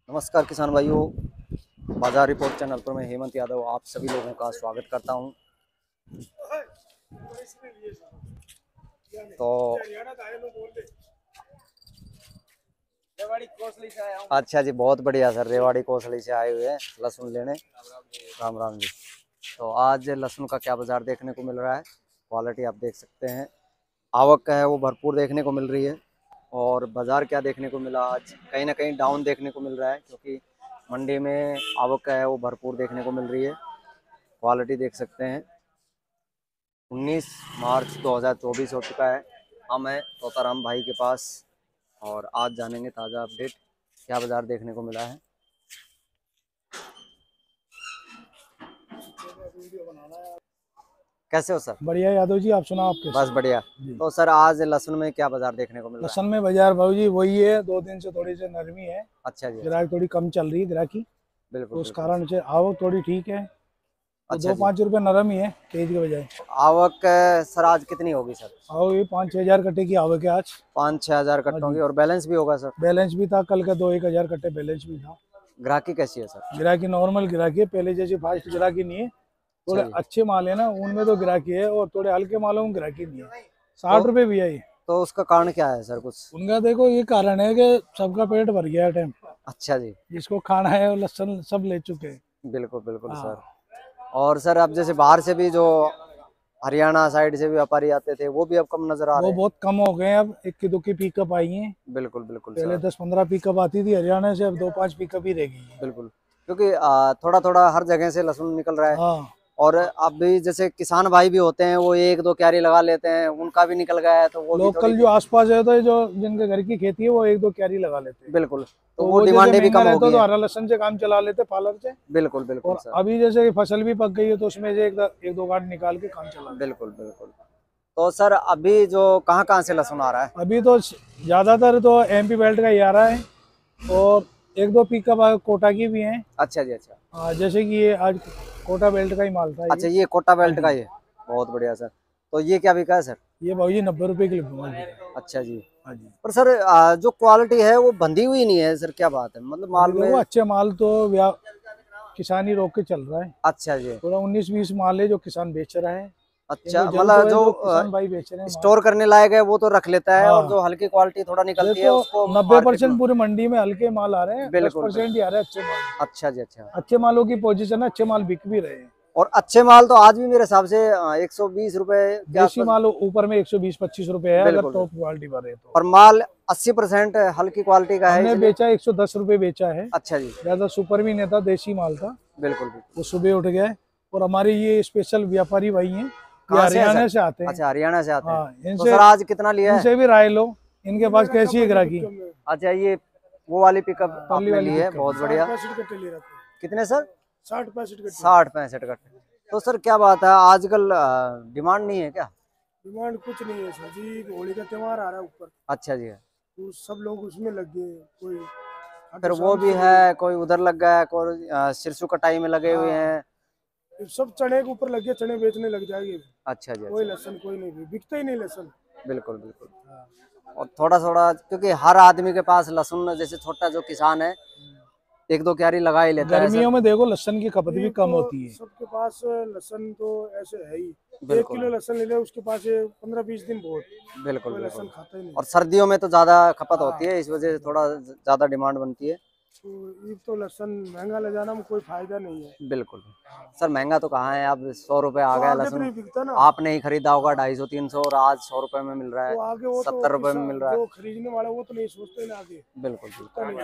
नमस्कार किसान भाइयों, बाजार रिपोर्ट चैनल पर मैं हेमंत यादव आप सभी लोगों का स्वागत करता हूं। तो अच्छा जी, बहुत बढ़िया सर। रेवाड़ी कोसली से आए हुए हैं लहसुन लेने। राम राम जी। तो आज लहसुन का क्या बाजार देखने को मिल रहा है, क्वालिटी आप देख सकते हैं। आवक है वो भरपूर देखने को मिल रही है। और बाजार क्या देखने को मिला, आज कहीं ना कहीं डाउन देखने को मिल रहा है, क्योंकि मंडी में आवक है वो भरपूर देखने को मिल रही है। क्वालिटी देख सकते हैं। 19 मार्च 2024 हो चुका है। हम हैं तोताराम भाई के पास और आज जानेंगे ताज़ा अपडेट, क्या बाजार देखने को मिला है। कैसे हो सर? बढ़िया यादव जी, आप सुनाओ, आप कैसे? बस बढ़िया। तो सर आज लहसुन में क्या बाजार देखने को मिल रहा लहसुन में बाजार भाव जी वही है, 2 दिन से थोड़ी सी नरमी है। है? अच्छा जी, अच्छा। ग्राहक थोड़ी कम चल रही है ग्राहकी, बिल्कुल तो उस बिल्कुल। कारण से आवक थोड़ी ठीक है। तो अच्छा जी। 2-5 रुपये नरम ही है तेज के बजाय। आवक सर आज कितनी होगी सर? आवक ये 5-6 हजार कट्टे की आवक है आज। 5-6 हजार हाँ कट्टों जी। की, और बैलेंस भी होगा सर? बैलेंस भी था कल का, 2-1 हजार कट्टे बैलेंस भी था। ग्राहकी कैसी है सर? ग्राहकी नॉर्मल ग्राहकी है, पहले जैसे फास्ट ग्राहकी नहीं है। अच्छा थोड़े जी। अच्छे माल है ना, उनमें तो ग्राहकी है, और थोड़े हल्के मालों में ग्राहकी नहीं है। 60 रुपये भी है ये। तो उसका कारण क्या है सर कुछ? उनका देखो ये कारण है कि सबका पेट भर गया है टाइम। अच्छा जी। जिसको खाना है वो लहसुन सब ले चुके हैं। बिल्कुल बिल्कुल हाँ। सर। और सर अब जैसे बाहर से भी जो हरियाणा साइड से भी व्यापारी आते थे, वो भी अब कम नजर आ वो रहे हैं। बहुत कम हो गए हैं, अब इक्की दुक्की पिकअप आई हैं। बिल्कुल बिल्कुल पहले सर। 10-15 पिकअप आती थी हरियाणा से, अब 2-5 पिकअप ही रह गई है। बिल्कुल, क्योंकि थोड़ा थोड़ा हर जगह से लहसुन निकल रहा है। हाँ। और अभी जैसे किसान भाई भी होते हैं, वो 1-2 क्यारी लगा लेते हैं, उनका भी निकल गया है, तो वो भी थोड़ी। लोकल जो आसपास है, तो जो जिनके घर की खेती है वो 1-2 क्यारी लगा लेते हैं। बिल्कुल, तो तो वो वो जैसे डिमांडें भी महंगा कम हो रहता गई तो हैं। हरा लहसुन से काम चला लेते पार्लर से। बिल्कुल बिल्कुल और सर। अभी जैसे फसल भी पक गई है, तो उसमें से एक दो गांठ निकाल के काम चला लेते। बिल्कुल बिल्कुल। तो सर अभी जो कहाँ से लहसुन आ रहा है? अभी तो ज्यादातर तो MP बेल्ट का ही आ रहा है, और 1-2 पिकअप कोटा की भी हैं। अच्छा जी, अच्छा। जैसे कि ये आज कोटा बेल्ट का ही माल था अच्छा, ये। ये कोटा हाँ बेल्ट का जी। ही है। बहुत बढ़िया सर। तो ये क्या बिका है सर? ये भाई 90 रुपए किलो माल बिका है। अच्छा जी। हाँ जी। पर सर जो क्वालिटी है वो बंधी हुई नहीं है सर, क्या बात है? मतलब अभी माल देखो में। अच्छे माल तो किसान ही रोक के चल रहा है। अच्छा जी। थोड़ा 19-20 माल है जो किसान बेच रहा है। अच्छा, इनको जल तो मतलब है, जो जो किसान भाई बेच रहे हैं माल। स्टोर करने लायक है वो तो रख लेता है, और हाँ। जो हल्की क्वालिटी थोड़ा निकलती है देखो उसको मार्केट में। 90% पूरी मंडी में हल्के माल आ रहे हैं, बिल्कुल 10% ही बिल्कुल। आ रहे हैं अच्छे माल। अच्छा जी, अच्छा। अच्छे मालों की पोजीशन है, अच्छे माल बिक भी रहे हैं। और अच्छे माल तो आज भी मेरे हिसाब से 120 रुपए के देसी आसपास। माल ऊपर में 120-25 रुपए है, अगर बिल्कुल टॉप बिल्कुल। क्वालिटी पर है तो। और माल 80% हल्की क्वालिटी का है, हमने इसलिए। बेचा 110 रुपए बेचा है। अच्छा जी। ज्यादा सुपर भी नहीं था, देसी माल था। बिल्कुल बिल्कुल। वो सुबह उठ गए। और हमारे ये स्पेशल व्यापारी भाई हैं, ये कहाँ से है हरियाणा सर? से आते हैं। अच्छा, हरियाणा से आते हैं। हाँ, तो इनसे सर आज कितना लिया है? इनसे भी राय लो, इनके पास कैसी है ग्राहकी। अच्छा, ये वो वाली पिकअप पल्ली आपने वाली ली है, पिकअप बहुत बढ़िया। 60-65 कट्टे ले रखे हैं। कितने सर? 60-65 कट्टे। 60-65 कट्टे। तो सर क्या बात है, आजकल डिमांड नहीं है क्या? डिमांड कुछ नहीं है सर जी, होली का त्योहार आ रहा है ऊपर, अच्छा जी। तो सब लोग उसमें लग गए हैं। कोई फिर खाटू वो श्याम भी से है, कोई उधर लग गया है, कोई सिरसू कटाई में लगे हुए हाँ, हैं। सब चने के ऊपर लग गए, चने बेचने लग जाएंगे। अच्छा जी, कोई अच्छा। लहसुन कोई नहीं, बिकता ही नहीं लहसुन। बिल्कुल बिल्कुल। और थोड़ा थोड़ा, क्योंकि हर आदमी के पास लहसुन, जैसे छोटा जो किसान है 1-2 क्यारी लगा ही लेता है सर। गर्मियों में देखो लहसुन की खपत भी कम होती है। सबके पास लहसुन तो ऐसे है ही। 1 बिल्कुल किलो लहसुन ले ले, उसके पास 15-20 दिन बहुत। बिल्कुल। कोई लहसुन बिल्कुल। खाता ही नहीं। और सर्दियों में तो ज़्यादा खपत होती हाँ, है, इस वजह से थोड़ा ज़्यादा डिमांड बनती है। तो ये तो लहसुन महंगा ले जाना में कोई फायदा नहीं है। बिल्कुल सर, महंगा तो कहाँ है, अब 100 रुपये आ वो गया आगे तो लहसुन। नहीं बिकता ना। आपने ही खरीदा होगा 250-300, और आज 100 रुपये में मिल रहा है, वो आगे वो तो 70 रुपये में मिल रहा है। जो खरीदने वाला वो तो नहीं सोचते ना आगे। बिल्कुल बिकता बिल्कुल।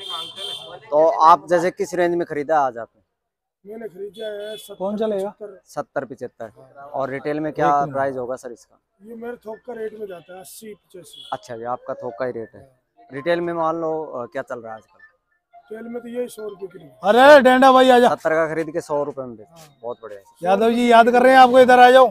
नहीं। तो आप जैसे किस रेंज में खरीदा आज आपने? मैंने खरीदा है कौन चलेगा? 70-75। और रिटेल में क्या प्राइस होगा सर इसका? ये मेरे थोक का रेट में जाता है 80-85। अच्छा जी, आपका थोक का ही रेट है। रिटेल में मान लो क्या चल रहा है आजकल? तेल में तो यही 100 रुपए किलो। अरे डेंडा भाई आजा। 70 का खरीद के 100 रुपये में बेच। बहुत बढ़िया है। यादव जी याद कर रहे हैं आपको, इधर आ जाओ।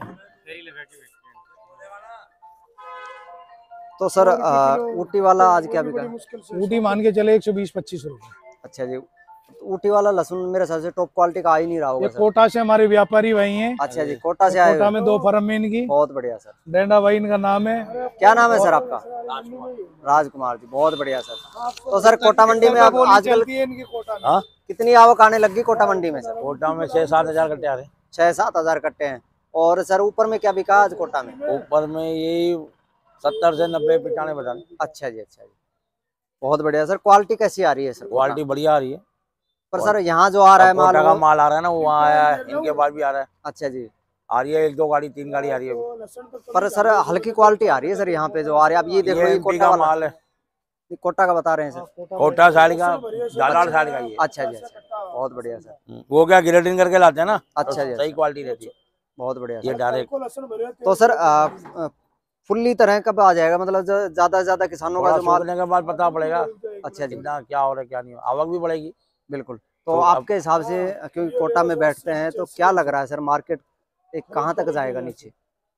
तो सर ऊटी वाला आज क्या बिका? मुश्किल से ऊटी मान के चले 120-25 रुपए। अच्छा जी। ऊटी वाला लहसुन मेरे हिसाब से टॉप क्वालिटी का आ ही नहीं रहा ये होगा सर। कोटा से हमारे व्यापारी वही हैं। अच्छा जी, कोटा से आए कोटा हुए में हैं। 2 फर्म में इनकी, बहुत बढ़िया सर। डेंडा भाई इनका नाम है। क्या नाम है सर आपका? राजकुमार जी, बहुत बढ़िया सर। तो सर कोटा मंडी में अब आजकल चलती है इनकी कोटा में। हाँ, कितनी आवक आने लगी कोटा मंडी में सर? कोटा में 6-7 हजार कट्टे आ रहे हैं। 6-7 हजार कट्टे हैं। और सर ऊपर में क्या बिका आज कोटा में? ऊपर में यही 70 से 90-95 बता रहे। अच्छा जी, अच्छा जी, बहुत बढ़िया सर। क्वालिटी कैसी आ रही है सर? क्वालिटी बढ़िया आ रही है। पर सर यहाँ जो आ रहा है माल कोटा का वो- माल आ रहा है ना, वो वहाँ आया है, इनके पास भी आ रहा है। अच्छा जी, आ रही है 1-2 गाड़ी, 3 गाड़ी आ रही है अभी। पर सर हल्की क्वालिटी आ रही है सर यहाँ पे जो आ रही है। अब ये देखो, ये ये एमपी कोटा का वाला, माल है, ये कोटा का बता रहे हैं सर। कोटा साइड का, जालाल साइड का ये। अच्छा जी, अच्छा, बहुत बढ़िया सर। वो क्या ग्रेडिंग करके लाते हैं ना, अच्छा जी, तो सही क्वालिटी रहती है। बहुत बढ़िया ये सर। डायरेक्ट तो सर फुल्ली तरह कब आ जाएगा? मतलब ज्यादा से ज्यादा किसानों का थोड़ा जो माल। सूखने के बाद पता पड़ेगा अच्छा जी, कितना क्या हो रहा है क्या नहीं हो रहा। आवक भी बढ़ेगी। बिल्कुल। तो तो अब- आपके हिसाब से, क्योंकि कोटा में बैठते हैं, तो क्या लग रहा है सर मार्केट एक कहाँ तक जाएगा नीचे?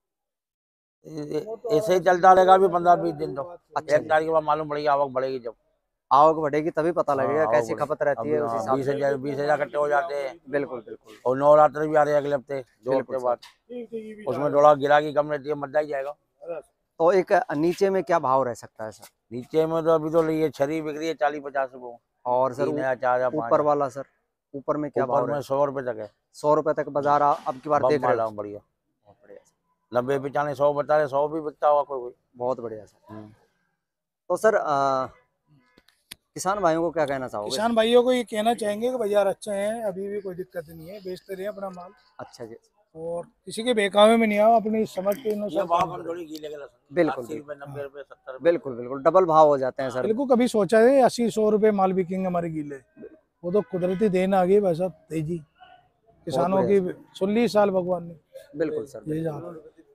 ऐसे ही चलता रहेगा अभी 15-20 दिन तो। अच्छा 1 तारीख के बाद मालूम पड़ेगी, आवक बढ़ेगी जब। आवक बढ़ेगी तभी पता लगेगा हाँ, कैसी आवक खपत रहती है उस हिसाब से। 20,000 कट्टे हो जाते हैं। बिल्कुल बिल्कुल और नवरात्र भी आ रहे हैं अगले हफ्ते, 2 बिल्कुल हफ्ते बाद। उसमें थोड़ा गिराकी कम रहती है, मद्दा ही जाएगा। तो एक नीचे में क्या भाव रह सकता है सर? नीचे में तो अभी तो ये छरी बिक रही है 40-50 रुपये। और सर 3,000, 4,000, ऊपर वाला सर, ऊपर में क्या ऊपर भाव में है? 100 रुपये तक है। 100 रुपए तक बाजार अब की बार बम देख रहे वाला हो? बढ़िया। बहुत बढ़िया सर, 90-95 100 बता रहे, 100 भी बिकता होगा कोई कोई। बहुत बढ़िया सर। तो सर किसान भाइयों को क्या कहना चाहोगे? किसान भाइयों को ये कहना चाहेंगे कि बाजार अच्छे हैं, अभी भी कोई दिक्कत नहीं है, बेचते रहे अपना माल अच्छा जी, और किसी के बहकावे में नहीं आओ, अपनी समझ के ये अनुसार भाव काम कम करो। थोड़ी की लेगा लहसुन। बिल्कुल 80 रुपये, 90 रुपये, 70 रुपये। बिल्कुल बिल्कुल डबल भाव हो जाते हैं सर। बिल्कुल, कभी सोचा है 80-100 रुपए माल बिकेंगे हमारे गीले? वो तो कुदरती देन आ गई वैसा तेजी किसानों की, सुन ली साल भगवान ने। बिल्कुल सर। ये जा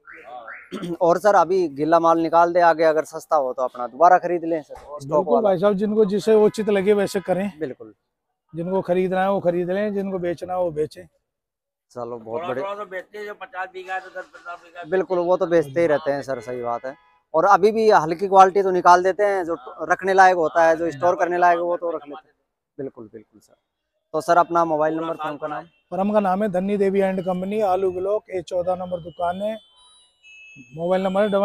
और सर अभी गीला माल निकाल दे आगे, अगर सस्ता हो तो अपना दोबारा खरीद लें सर स्टॉक बिल्कुल वाला। भाई साहब, जिनको जिसे उचित लगे वैसे करें। बिल्कुल, जिनको खरीदना है वो खरीद लें, जिनको बेचना है वो बेचें। चलो बहुत थोड़ा बढ़िया। थोड़ा तो बेचते हैं, जो 50 बीघा है तो 10-15 बीघा। बिल्कुल, वो तो बेचते ही रहते हैं सर, सही बात है। और अभी भी हल्की क्वालिटी तो निकाल देते हैं, जो रखने लायक होता है, जो स्टोर करने लायक वो तो रख लेते हैं। बिल्कुल बिल्कुल सर। तो सर अपना मोबाइल नंबर, फर्म का नाम? फर्म का नाम है धन्नी देवी एंड कंपनी, आलू ब्लॉक, A14 नंबर दुकान है। मोबाइल नंबर है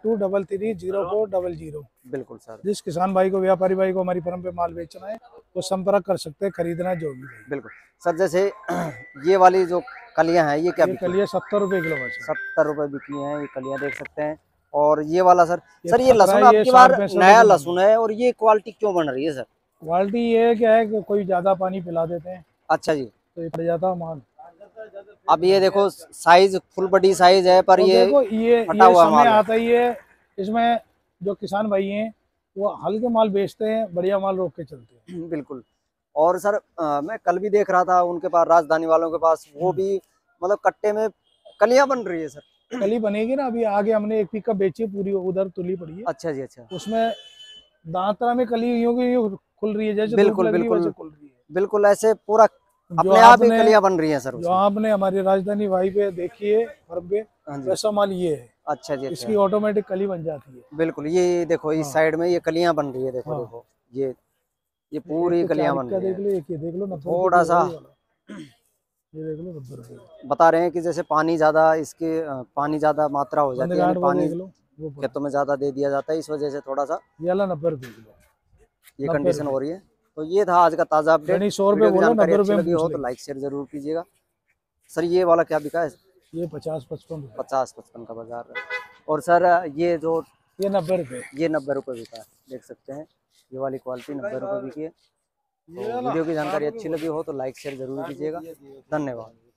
9982330400। बिल्कुल सर, जिस किसान भाई को, व्यापारी भाई को हमारी फर्म पे माल बेचना है वो संपर्क कर सकते हैं, खरीदना जो भी है। बिल्कुल सर। जैसे ये वाली जो कलियां हैं ये क्या ये बिकी? कलिए 70 रुपए किलो बचे। 70 रुपए बिकी हैं ये कलियां, देख सकते हैं। और ये वाला सर, ये सर ये 15 लहसुन है, ये आपकी बार 60-65 नया रुपए लहसुन है, और ये क्वालिटी क्यों बन रही है सर? क्वालिटी ये क्या है कि कोई ज्यादा पानी पिला देते हैं अच्छा जी, तो ये पड़ जाता है माल। अब ये देखो साइज फुल बड़ी साइज है, पर तो ये देखो ये फटा हुआ समय माल है। आता ही है इसमें। जो किसान भाई हैं वो हल्के माल बेचते हैं, बढ़िया माल रोक के चलते हैं। बिल्कुल। और सर मैं कल भी देख रहा था उनके पास, राजधानी वालों के पास, वो भी मतलब कट्टे में कलियां बन रही है सर। कली बनेगी ना, अभी आगे हमने एक पिकअप बेची पूरी, उधर तुली पड़ी है। अच्छा जी, अच्छा। उसमें दांतरा में कली यूं की यूं खुल रही है, जैसे बिल्कुल, धूप लग रही है बिल्कुल। वैसे खुल रही है। बिल्कुल ऐसे पूरा जो अपने आप ही आपने कलियां बन रही हैं सर जो उसमें। आपने हमारी राजधानी भाई पे देखी है फर्म पे, हाँ जी, वैसा माल ये है। अच्छा जी, इसकी अच्छा। ऑटोमेटिक कली बन जाती है। बिल्कुल, ये देखो इस हाँ। साइड में ये कलियां बन रही है, देखो हाँ। देखो ये पूरी कलियां बन रही देख है। लो, एक ये देख लो 90 थोड़ा सा ये देख लो 90 रुपये। बता रहे हैं कि जैसे पानी ज्यादा, इसके पानी ज्यादा मात्रा हो जाती है, यानी पानी देख लो वो खेतों में ज्यादा दे दिया जाता है, इस वजह से थोड़ा सा ये वाला 90 रुपये किलो। ये 90 कंडीशन रुपये। हो रही है। तो ये था आज का ताजा अपडेट। यानी 100 रुपये वीडियो की बोलो, जानकारी 90 अच्छी रुपये लगी में हो पूछ तो लेंगे। लाइक शेयर जरूर कीजिएगा सर। ये वाला क्या बिका है? 50-55 रुपये। 50-55 का बाजार है। और सर ये जो ये 90 रुपये। ये 90 रुपये बिका है, देख सकते हैं। ये वाली क्वालिटी 90 रुपये बिकी है। तो वीडियो की जानकारी अच्छी लगी हो तो लाइक शेयर जरूर कीजिएगा। धन्यवाद।